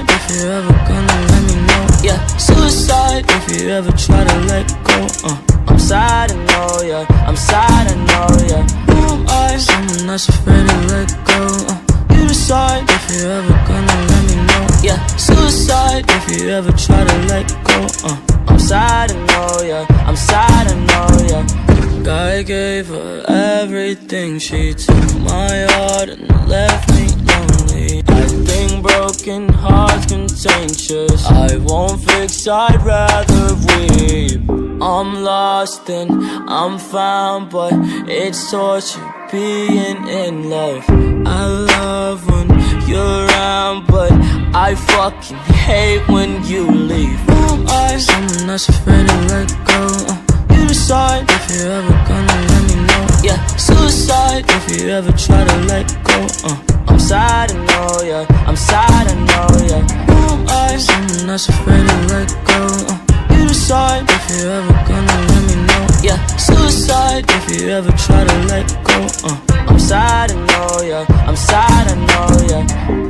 suicide if you ever gonna let me know. Yeah, suicide if you ever try to let go. I'm sad, I know, yeah. I'm sad, I know, yeah. Who am I? Someone that's afraid to let go. You decide if you ever gonna let me know. Yeah, suicide if you ever try to let go. I'm sad, I know, yeah. I'm sad, I know, yeah. God gave her everything. She took my heart and left me lonely. I think broken hearts contentious. I won't fix, I'd rather weep. I'm lost and I'm found, but it's torture being in love. I love when you're around, but I fucking hate when you leave. Who am I? Someone that's afraid to let go. You decide if you ever gonna let me know. Yeah, suicide if you ever try to let go. I'm sad, I know, yeah. I'm sad, I know, yeah. Who am I? Someone that's afraid to let go. You decide if you ever gonna let me know. Yeah, suicide if you ever try to let go. I'm sad, I know, yeah. I'm sad, I know, yeah.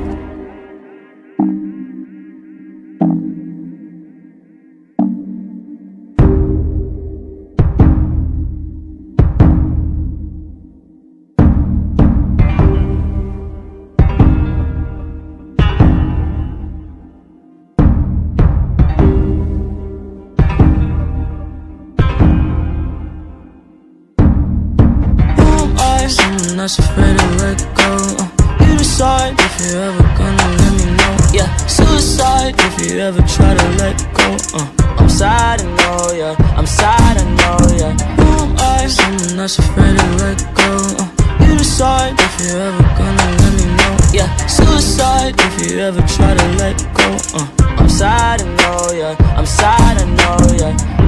Someone that's afraid to let go. You decide if you ever gonna let me know. Yeah, suicide if you ever try to let go. I'm sad, I know, yeah. I'm sad, I know, yeah. Who am I? Someone that's afraid to let go. You decide if you ever gonna let me know. Yeah, suicide if you ever try to let go. I'm sad, I know, yeah. I'm sad, I know, yeah.